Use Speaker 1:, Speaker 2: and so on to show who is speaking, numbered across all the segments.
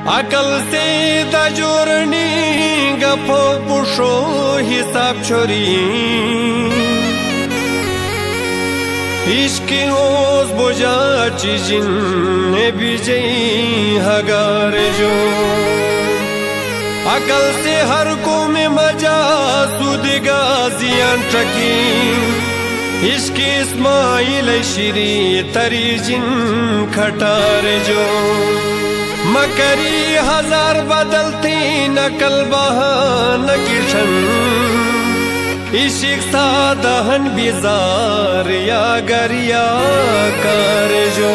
Speaker 1: अकल से द जोरनी गफो पुशो हिसाब छोरी इश्क ओस बोझा चीजिन ने बिजई हगार जो अकल से हर को में मजा सुदिगा जियान ट्रकी इश्क इस्माइल शिरी तरी जिन खटार जो मकरी हजार बदलती नकल बहान किशन इशिक सादहन बिजार या गरिया कार जो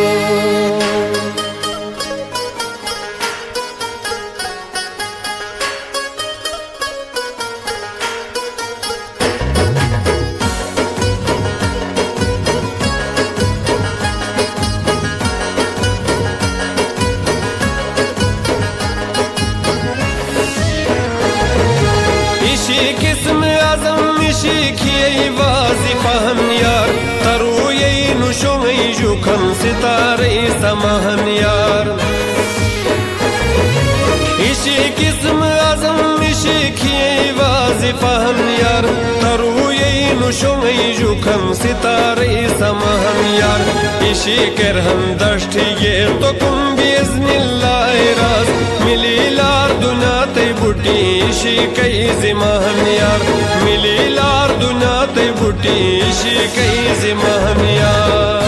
Speaker 1: किस्म आजम शिखिए वाजिफा हम यार तरू ये नुशो में जुखम सितारे समहन यार इसी किस्म आजम शिखिए वाजिफा हम यार तरू ये नुशो में जुखम सितारे समहन यार इसी कर हम दश्ती ये तो कुम बिज़निल्लाह राज मिली लार दुनाते बुटी इशी कई जिमान यार मिली लार दुनाते बुटी इशी कई जिमान यार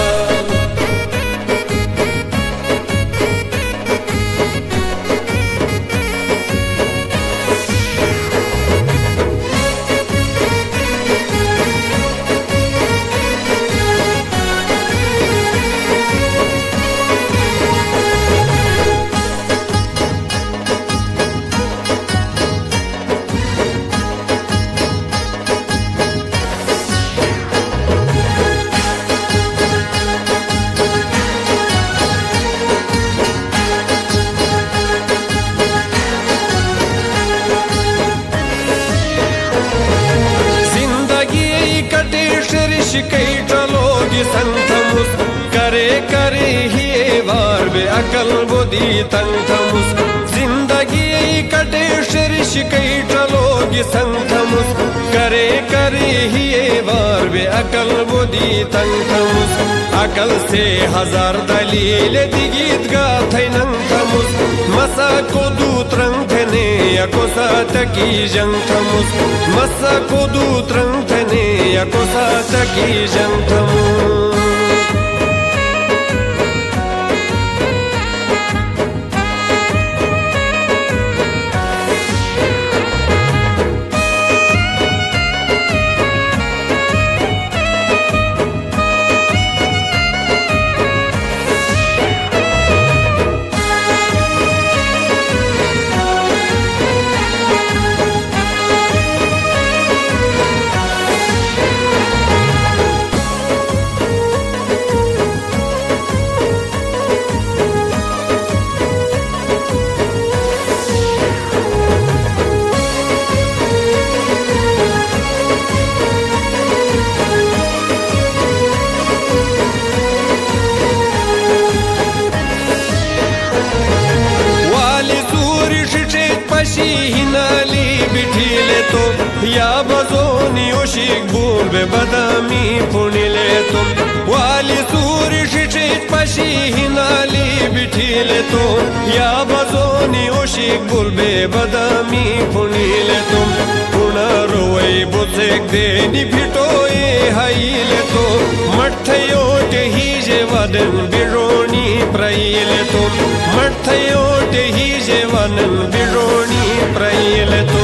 Speaker 1: कई चलोगी संथमुस करे करे ही वार बे अकल बोदी तंथमुस जिंदगी कटे शरिश कई चलोगी संथमुस करे करे ही वार बे अकल बोदी तंथमुस अकल से हजार दलील दिगीत गाथे नंथमुस मसा को दूत रंग थने यको साथ की जंग थमुस मसा को दूत रंग थने यको साथ की जंग थमुस हिनाली बिठीले तो या बजोनी ओशिक बूल बे बदामी पुनिले तो वाली सूरी शिशित पशी हिनाली बिठीले तो या बजोनी ओशिक बूल बे बदामी पुनिले तो पुना रोई बुझेक देनी भिटोए हाईले तो मठयो के ही जे वदन बिरोनी प्राइले तो मठयो के ही जे वदन बिरोनी प्राइले तो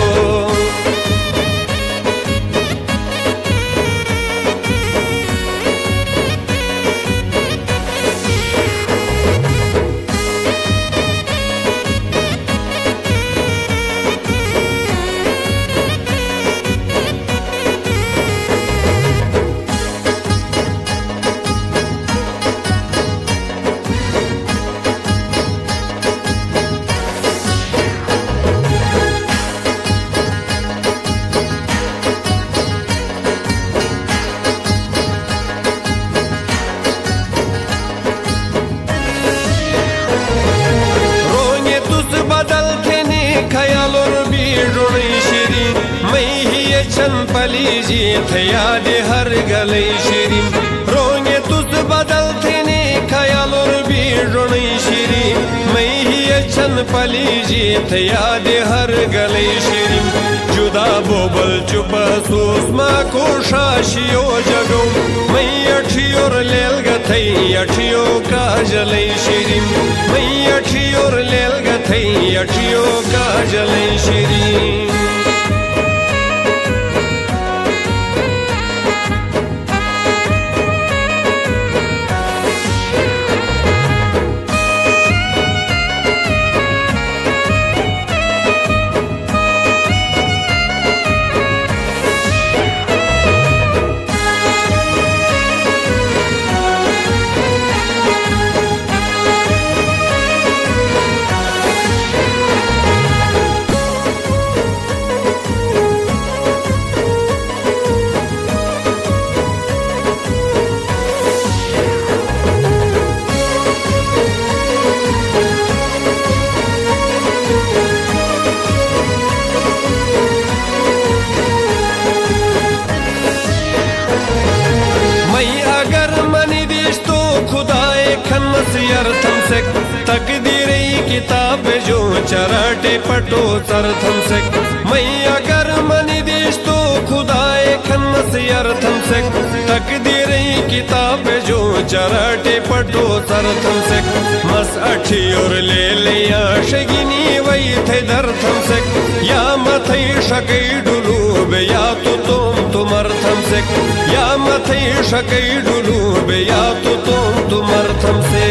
Speaker 1: छन पलीजी थे याद हर गले शिरीन रोंगे तुझ बदल थे ने ख्याल और भी रोनी शिरीन मैं ही छन पलीजी थे याद हर गले शिरीन जुदा बोबल चुप सूसमा को शाशियो जगो मैं अठी और लेल गथई अठियो का जले शिरीन मैं अठी और लेल गथई अठियो का जले शिरीन तकदीरे किताब जो चराटे पटो सरथम से मैं अगर मनी देश तो खुदाए खन्मस अर्थम से तकदीरे किताब जो चराटे पटो सरथम से मस अठी और ले लिया शगिनी वही थे दर्थम से या मथई शकै डुलूब या तो तुम अर्थम से या मथई शकै डुलूब या तो तुम अर्थम से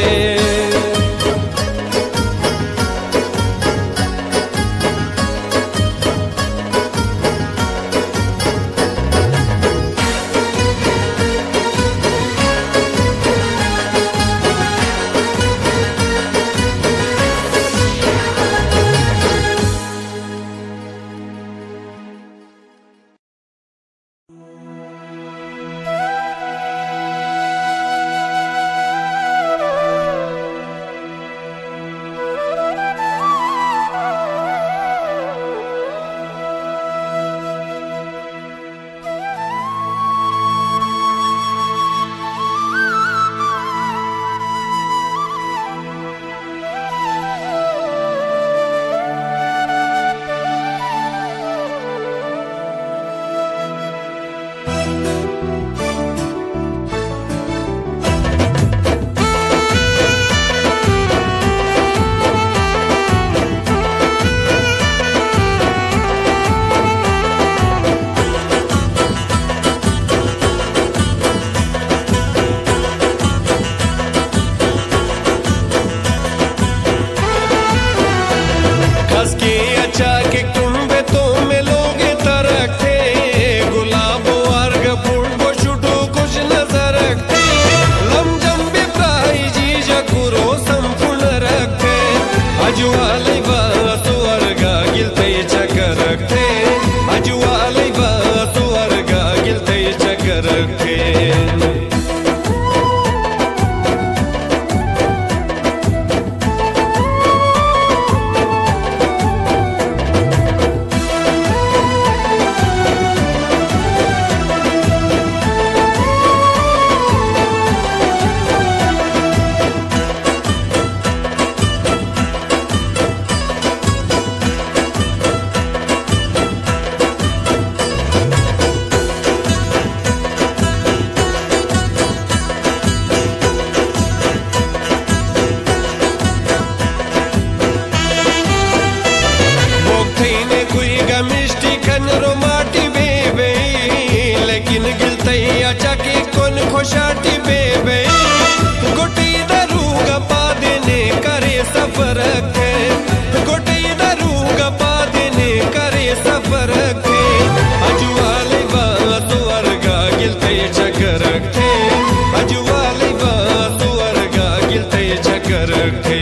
Speaker 2: शाटी बेबे गोटी दरूगा पा देने करे सफर के गोटी दरूगा पा देने करे सफर के अजुवाले बात वर्गा गिलते चक्कर के अजुवाले बात वर्गा गिलते चक्कर के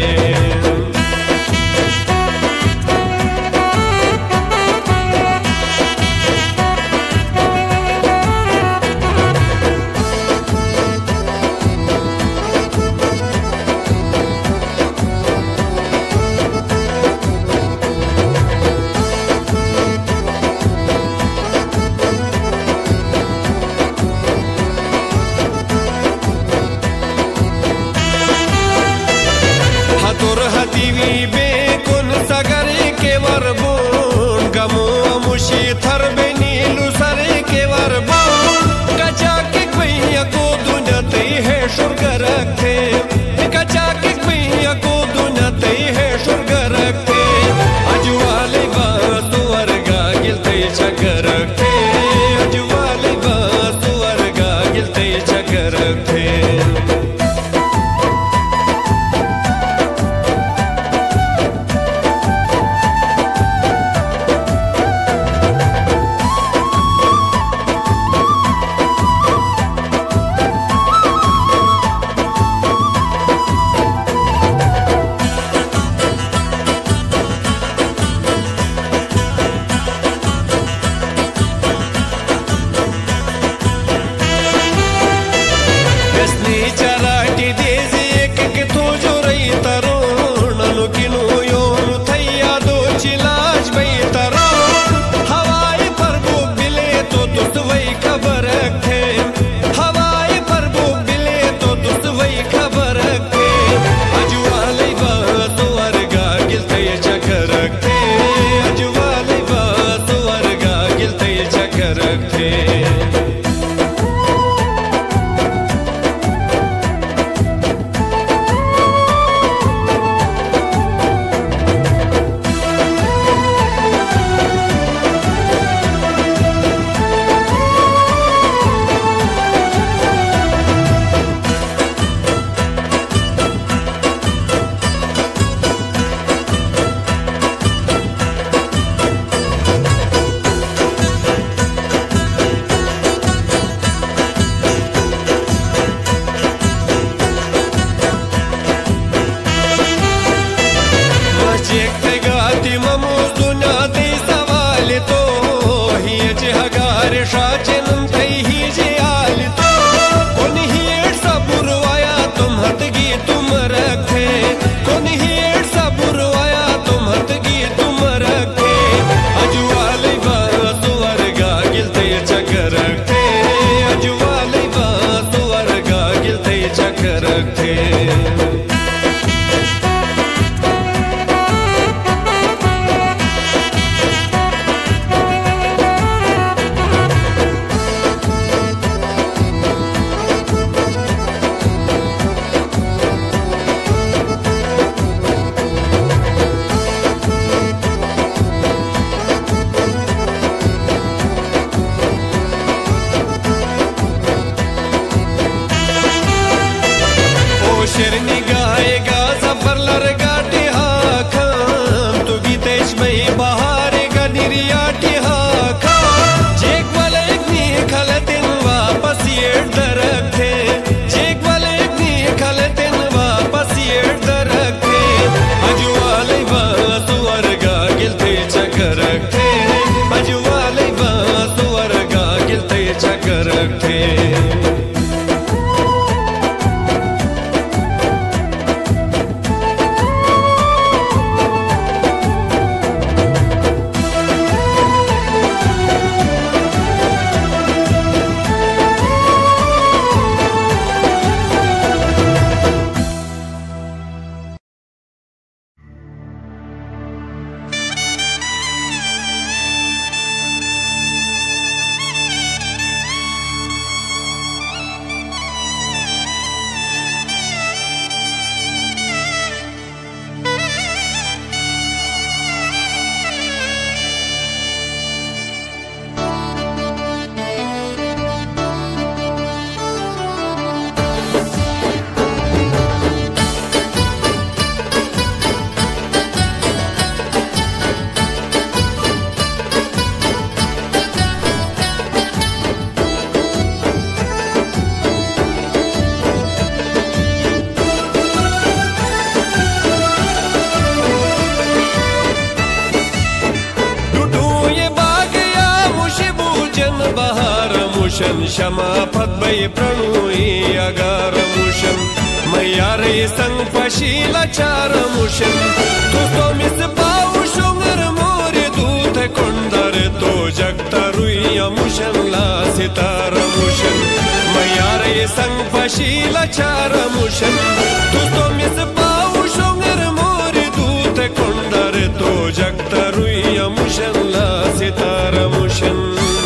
Speaker 1: मुशन शमा फत बई प्रणुई अगार मुशन मैयारे संग पशीला चार मुशन तो मिस पाऊ शुंगर मोरे दूत कुंदर तो जगता रुई मुशन ला सितार मुशन मैयारे संग पशीला चार मुशन तो मिस पाऊ शुंगर मोरे दूत कुंदर तो जगता रुई मुशन ला सितार मुशन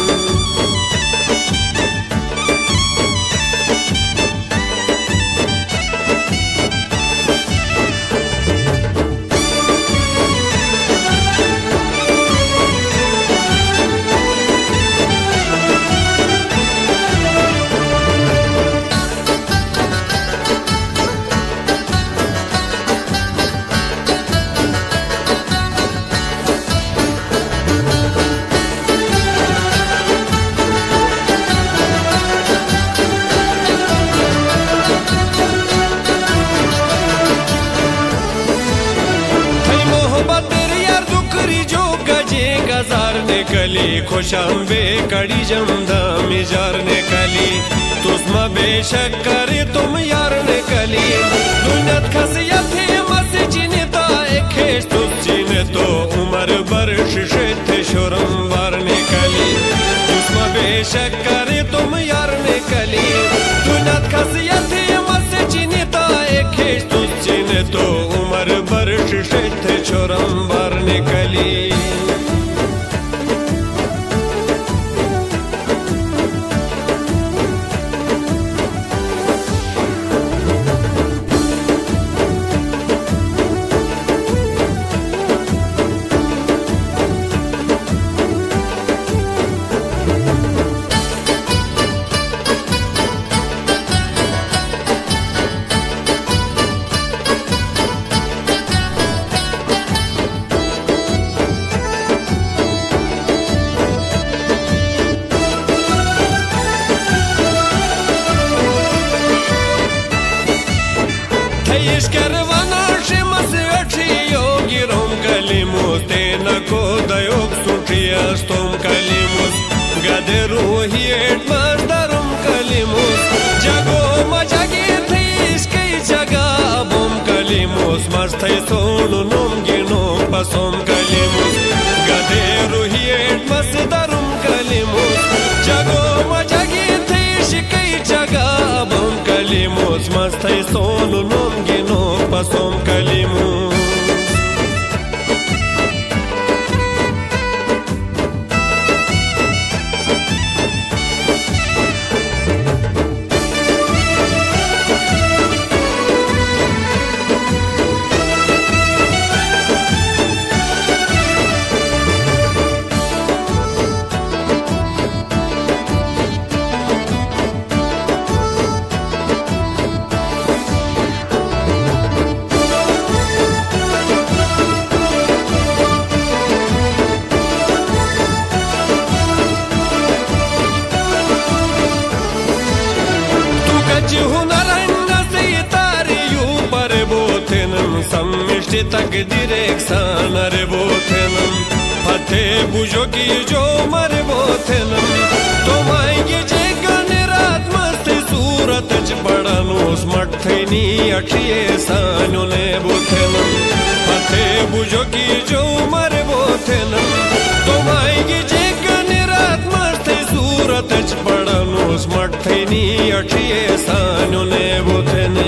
Speaker 1: खुशाम बे कड़ी जमदा मिजार ने कली तुस्मा बेशक करे तुम यार ने कली दुनियत खसियत है मस्जिद ता एखेश तुझिन तो उमर बरश थे शुरम वार ने कली तुस्मा बेशक करे तुम यार ने कली दुनियत खसियत है मस्जिद ता एखेश तुझिन तो उमर बरश थे शुरम वार ने कली Mastai sonu nom gino pasom kalimus gaderu hiet masdarum kalimus jago majagi thish kai jaga bom kalimus mastai sonu nom gino pasom kalimus तकदीर एक सानर बोथेनम फते बुझो की जो मर बोथेनम तो माएंगे जे गाने रात मस्त सूरत च बड़ा नोस मठनी अठिए सानो ने बोथेनम फते बुझो की जो मर बोथेनम तो माएंगे जे गाने रात मस्त सूरत च बड़ा नोस मठनी अठिए सानो ने बोथेने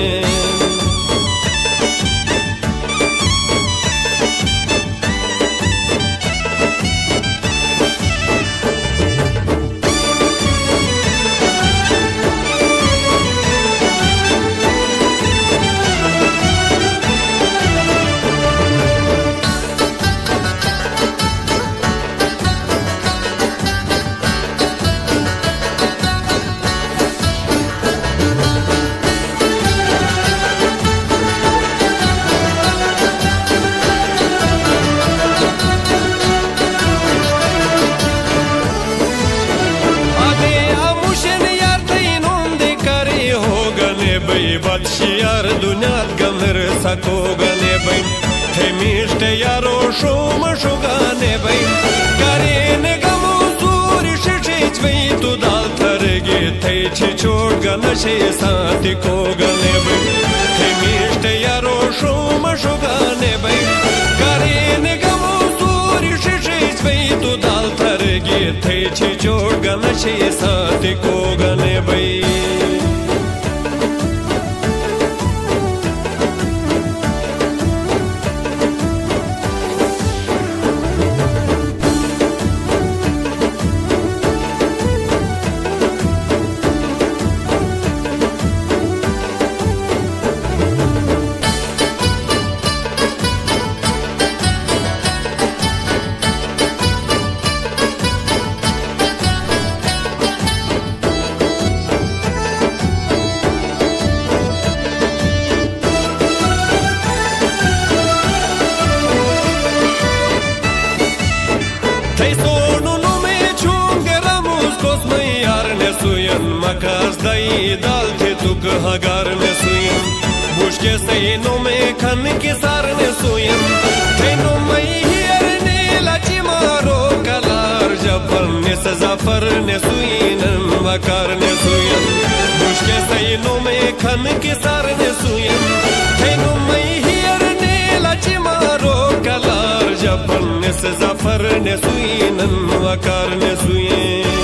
Speaker 1: बदशियार दुनियात गमर सको गने बैन थे मिष्टे यारो शोम शुगाने बैन करेने गमो सूर शिशिच वही तु दाल थर
Speaker 2: नशे साथी को गने बै हे मिष्ट यारो शोम शुगाने बै करेन गमो सूरी शिशे बै तू दाल थर गे थे छि जोड़ नशे साथी को गने बै Makas dai dal the tuk hagar ne suyam bushke sei no me khan ki sar ne suyam the no mai hier ne lachi maro kalar jabal ne zafar ne suyin vakar ne suyam bushke sei no me khan ki sar ne suyam the no mai hier ne lachi maro kalar jabal ne zafar ne suyin vakar ne suyam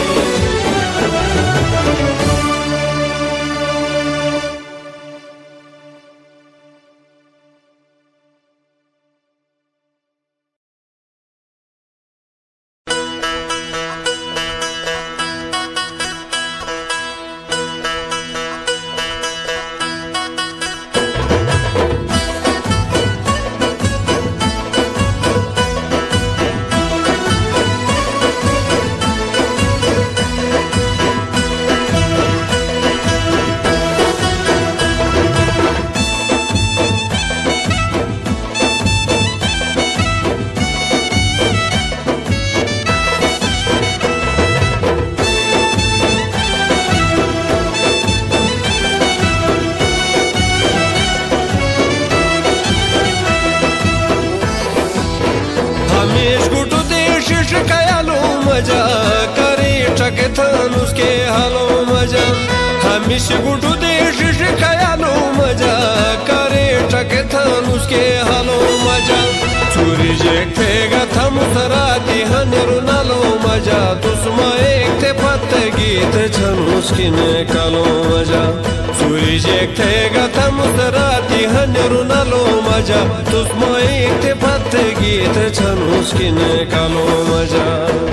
Speaker 2: उसके हालो मजा हमिश गुटू देश खयालो मजा करे टके थान उसके हालो मजा चूरी जेक थेगा थम सराती हनेरु नालो मजा तुस्मा एक थे पत्ते गीत छन उसकी ने कालो मजा चूरी जेक थेगा थम सराती हनेरु नालो मजा तुस्मा एक थे पत्ते गीत छन उसकी ने कालो मजा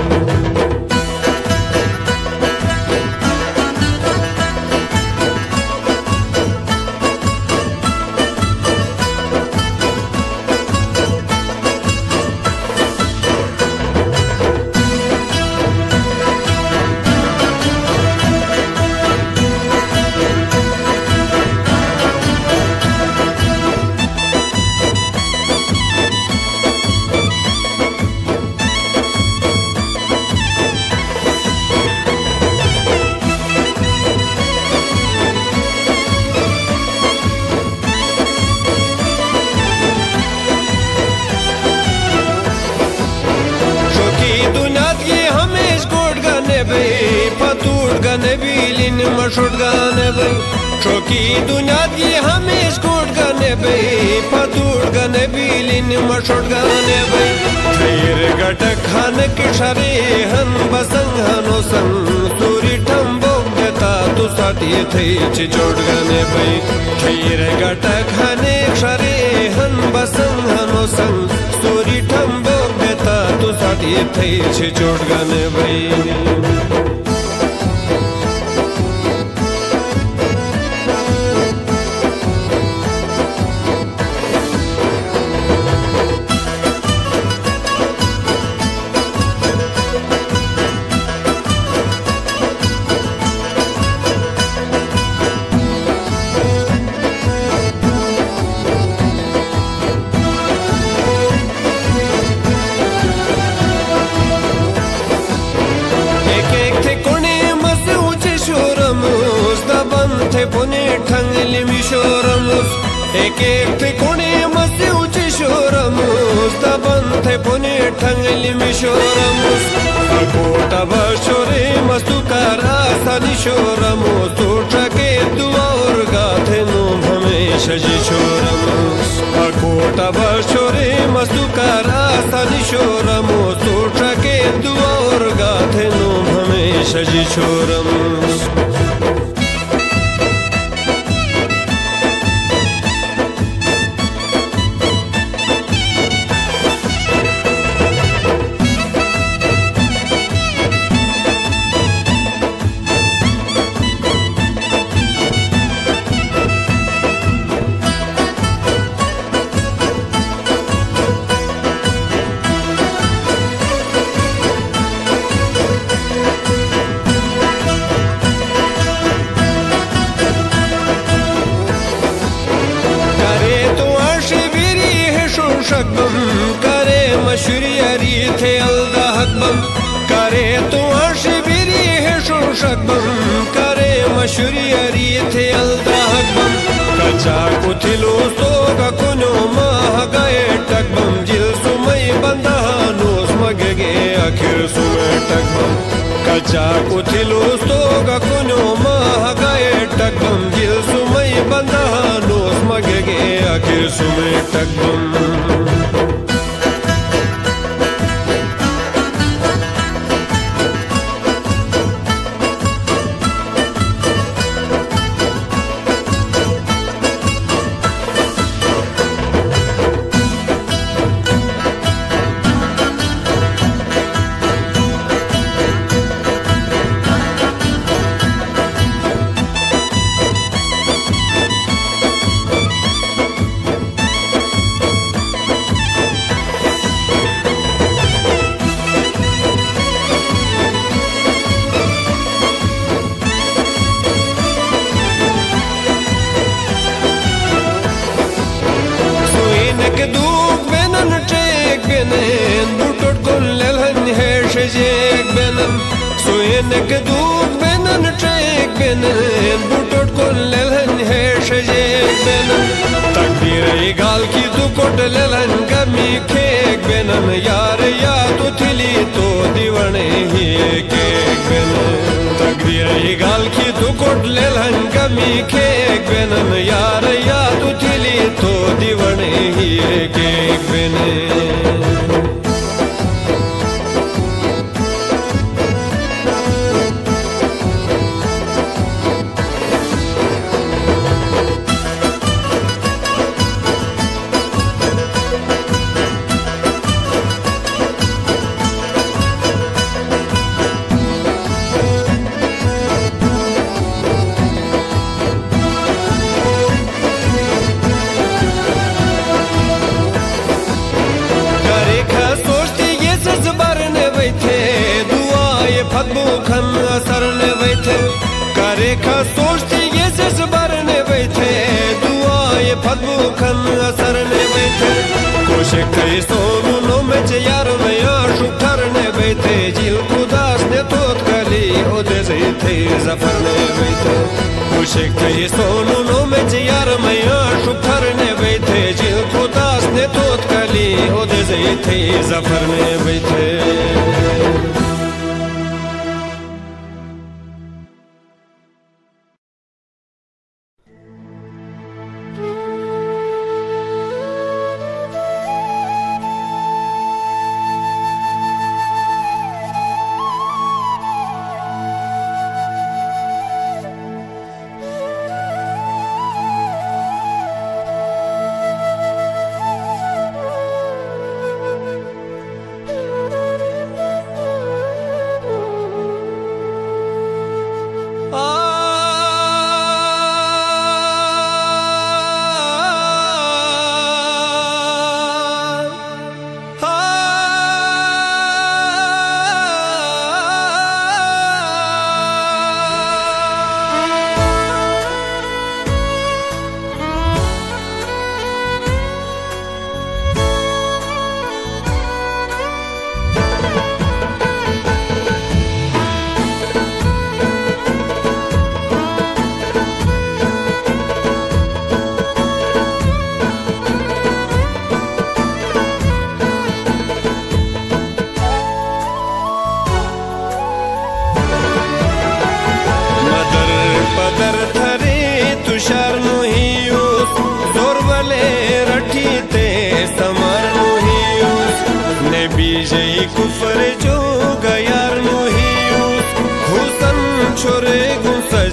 Speaker 2: चौकी दुनिया की हमेश कोट गाने बे पतूड़ गाने बिलिन मशोट गाने बे खैर गट खान किशरे हन बसंग हनो संग सूरी ठम्बो गता तु साथी थे चिचोट गाने बे खैर गट खाने किशरे हन बसंग हनो संग सूरी ठम्बो गता तु साथी थे चिचोट गाने बे एक एक थे कोने मसे ऊंचे शोरमुस तबन थे पुने ठंगली में शोरमुस अकोटा बशोरे मस्तु करा सनी शोरमुस तो ट्रके शजी छोरमोस अकोटा बशोरे मस्तु करा सनी शोरमोस उठा के दुआ और गाथे नो हमें शजी छोरमोस करे मशूरी थे अल्दा हकबम करे तो अशबिरी है शुशकबम करे मशूरी थे अल्दा हकबम कचा कुथिलो सोगा कुनो माह गए टकबम जिल सुमई बंदा नोस मगे आखिर सुमय टकबम कचा कुथिलो सोगा कुनो माह गए टकबम जिल सुमई बंदा नोस मगे आखिर सुमय टकबम दूक बेनन टेक बेनन बुटोट कुल लेलन है शजेक बेनन सोयन के दूक बेनन टेक बेनन बुटोट कुल लेलन है शजेक बेनन तकदीर गाल की दुकोट लेलन गमी खेक बेनन यार या तो थिली तो दीवाने ही केक बेनन तकदीर गाल की दुकोट लेलन गमी खेक बेनन यार या तो थिली तो दीवाने ही केक बेनन खन असर ने बैठे करे खा सोचती ये से जबर ने बैठे दुआ ये फदबू खन असर ने बैठे कोशिश करी सोनू नो में यार में शुक्र ने बैठे जिल खुदास ने तोत कली ओ दे थे जफर ने बैठे कोशिश करी सोनू नो में यार में शुक्र ने बैठे जिल खुदास ने तोत कली ओ दे थे जफर ने बैठे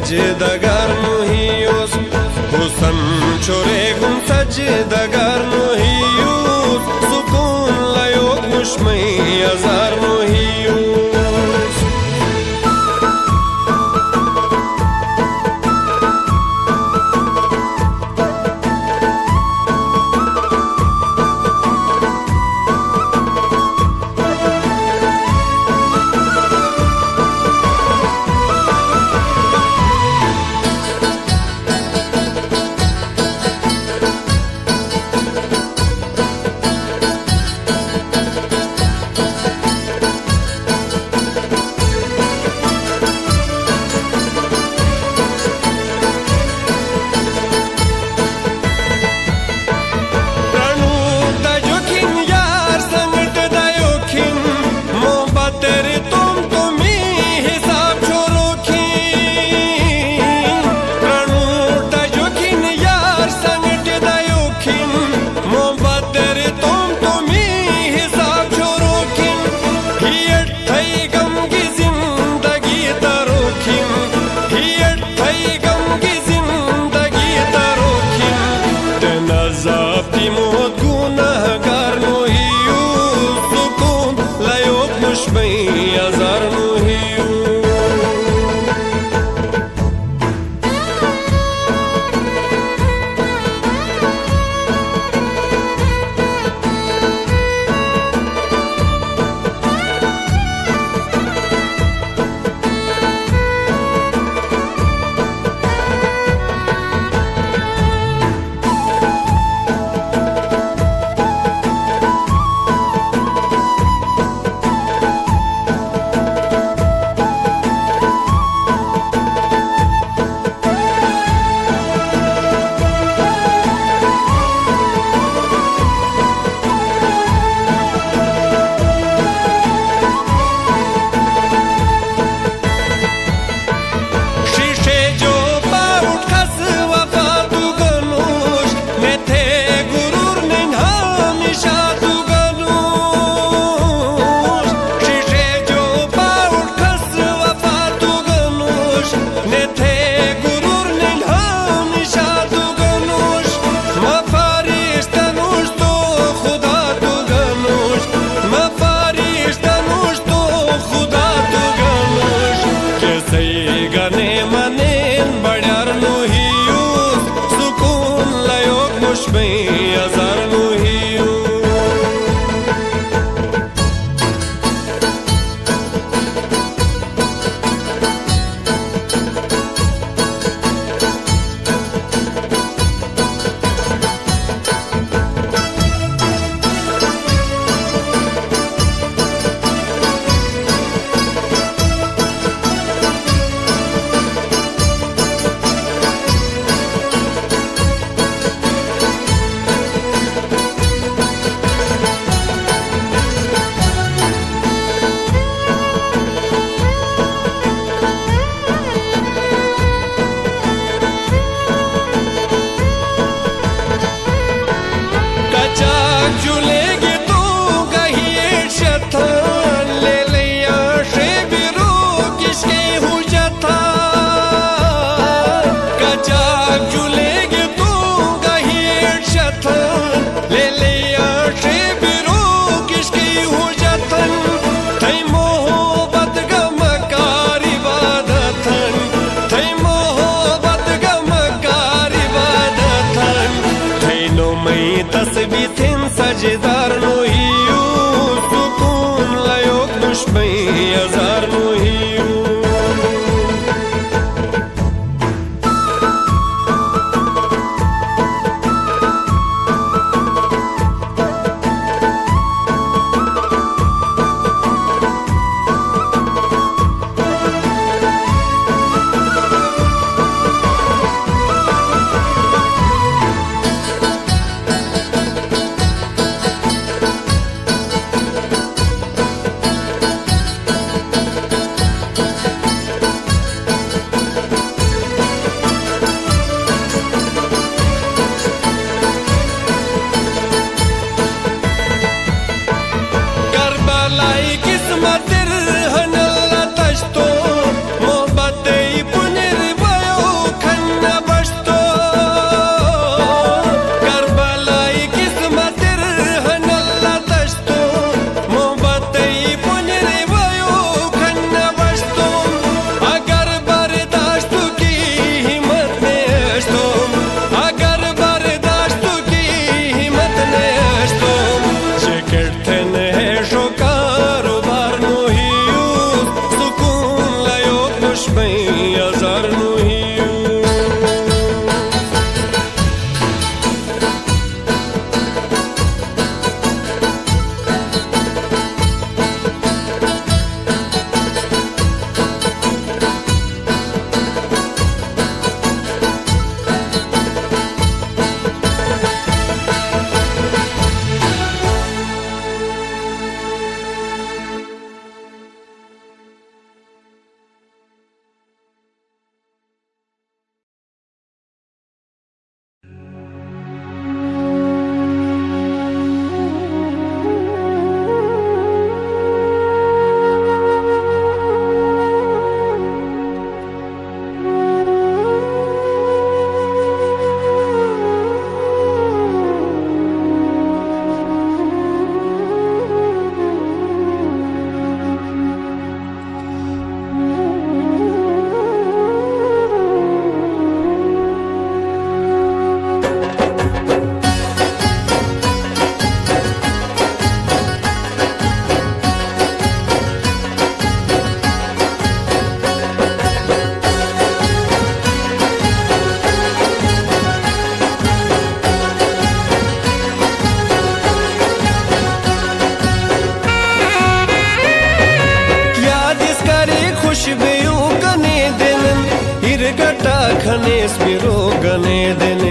Speaker 1: सजदगार नुहियोस हुसन छोरे गुम सजदगार नुहियोस सुकून लायो मुश्मई अजार नुहियोस
Speaker 2: सजदार नुहियो सुकून लायो दुश्मई अजार नुहियो
Speaker 1: खनेस बिरो गने देने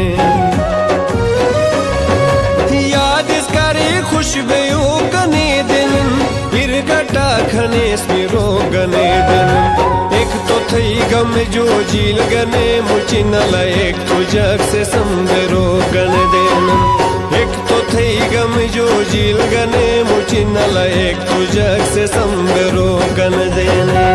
Speaker 1: याद इस करे खुशबू गने दिन फिर गटा खनेस बिरो गने दिन एक तो थई गम जो झील गने मुचिनला एक तो जग से समझरो गन देन एक तो थई गम जो झील गने मुचिनला एक तो जग से समझरो गन देने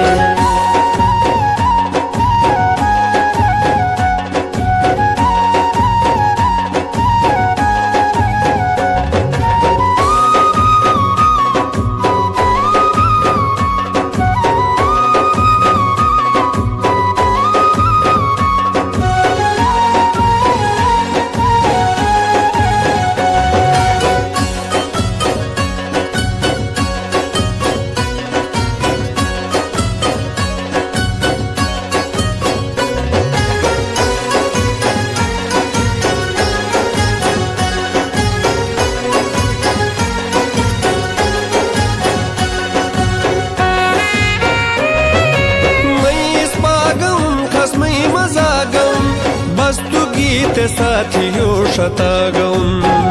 Speaker 1: ते साथियों शतागम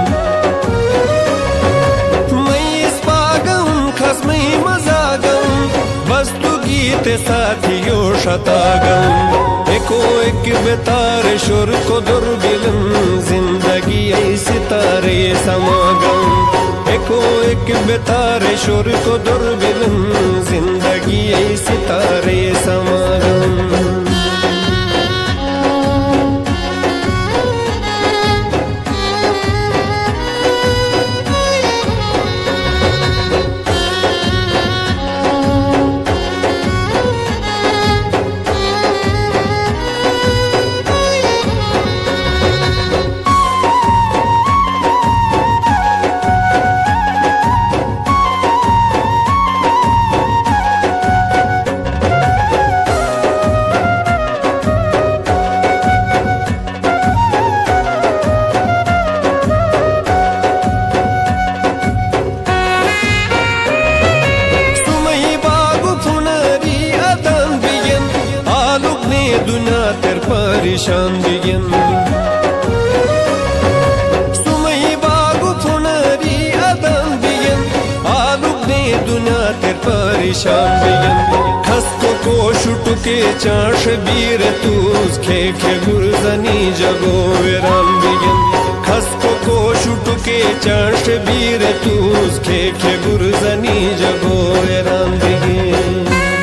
Speaker 1: मैं इस पागम खसमई मजागम वस्तु गीते साथियों शतागम एको एक बेतार शुर को दुर्बिलम जिंदगी ऐसी तारे समागम एको एक बेतार शुर को दुर्बिलम जिंदगी ऐसी तारे समागम दुनिया तेर परेशान बिगिन सुमई बागु फुनरी अदम बिगिन आलुक ने दुनिया तेर परेशान बिगिन खसको को शुटुके चाश बीर तूस खे गुरजनी जगो वेरान बिगिन खसको को शुटुके चाश बीर तूस खे गुरजनी जगो वेरान बिगिन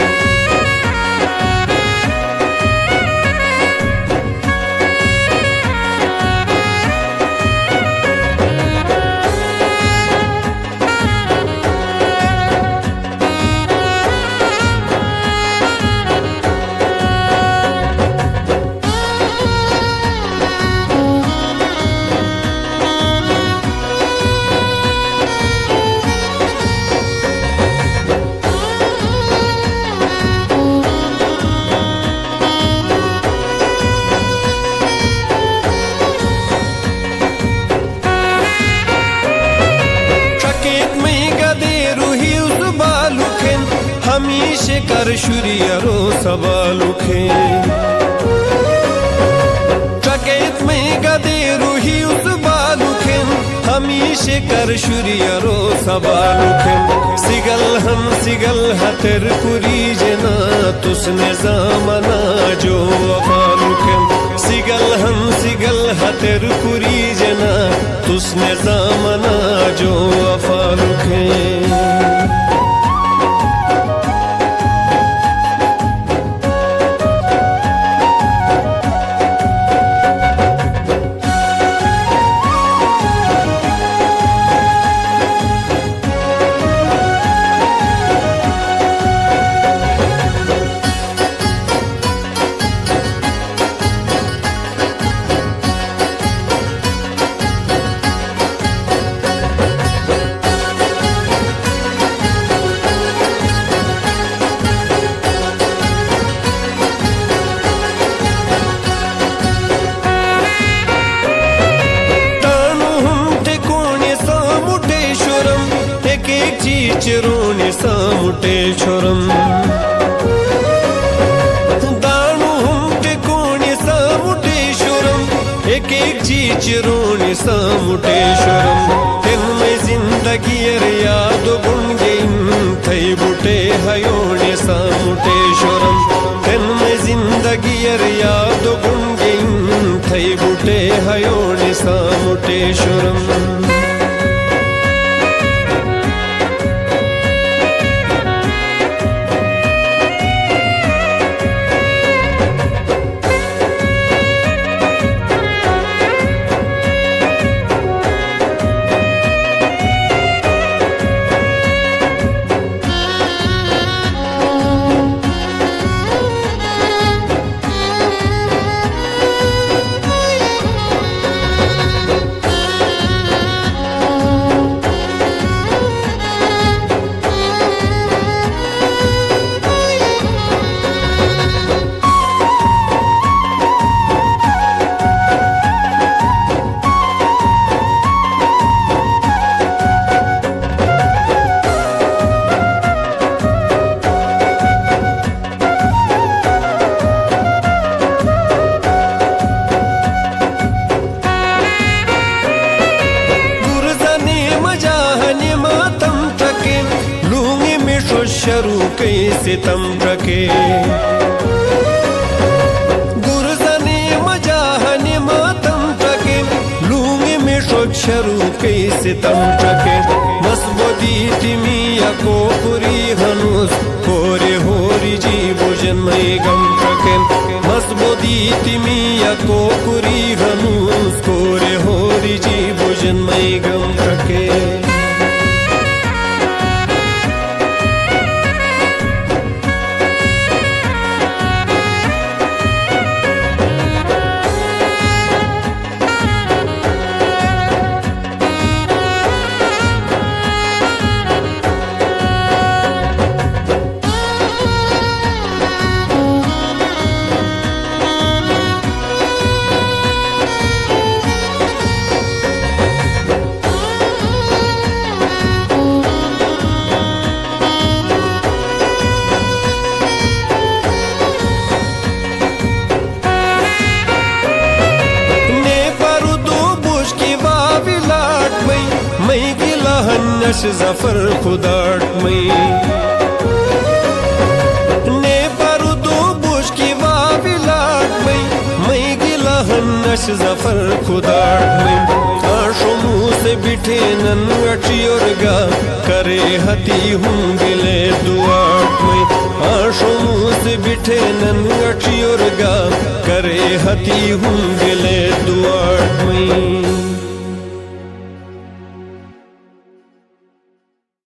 Speaker 1: हमीशे कर शुरियरो सवालुखे चकेत में गदे रूही उस बालुखे हमीशे कर शुरियरो सवालुखे सिगल हतर कुरी जना तुसने जामना जो अफालुखे सिगल हतर कुरी जना तुसने जामना जो अफालुखे चिरोने सामुटे छोरम दानु हमटे कोने साम एक चिरोनी सामुटेश्वरम तेन्मै जिन्दगी याद गुणगेन थै बुटे हयोने सामुटेश्वरम तेन्मै जिन्दगी याद गुणगेन थै बुटे हयोने सामुटेश्वरम शरू कैसे तम ट्रके गुरजने मजाहने मातम ट्रके लूंगे में शरू कैसे तम ट्रके मसबोदी तिमिया को पुरी हनुस होरे होरी जी भोजन मई गम ट्रके मसबोदी तिमिया को पुरी हनुस होरे होरी जी भोजन मई गम ट्रके नश जफर खुदाट मई ने पारू दो बुश की वाविलाट मई गिला नश जफर खुदाट मई आशो मुँह से बिठे नन अटियोरगा करे हती हूँ गिले दुआट मई आशो मुँह से बिठे नन अटियोरगा करे हती हूँ गिले दुआट मई